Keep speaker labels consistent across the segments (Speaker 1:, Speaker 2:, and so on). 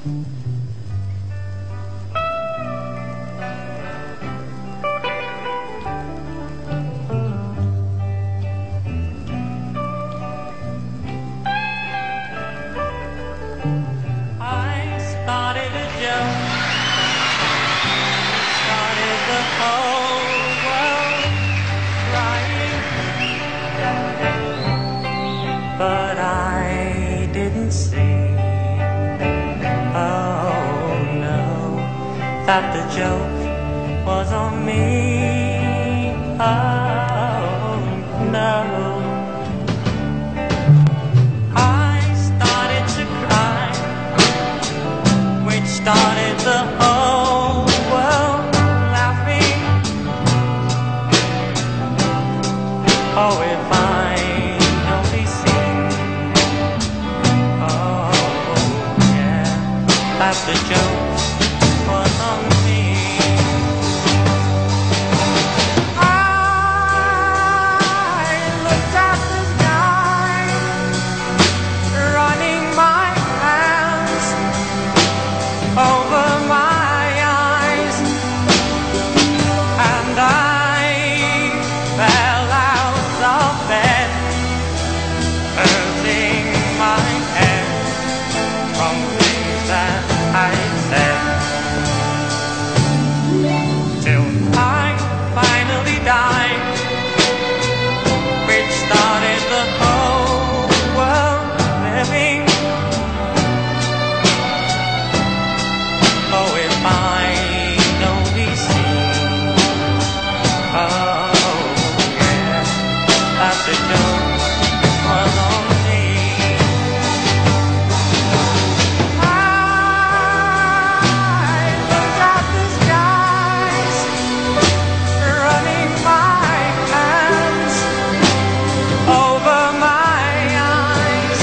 Speaker 1: But I didn't see, oh no, that the joke was on me, oh no. I started to cry, which started the whole world laughing. Oh, if I only seen, oh yeah, that the joke was on me. I looked at the sky, running my hands over my eyes, and I fell out of bed, hurting my head from things that I said, till I finally died, which started the whole world living. Oh, if I only seen, oh yeah, that the joke was on me. I looked at the skies, running my hands over my eyes,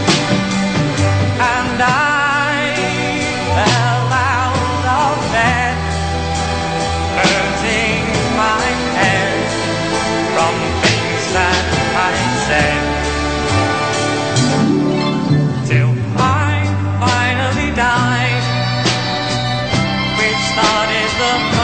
Speaker 1: and I fell out of bed, hurting my head from things that I said, till I finally died, which started the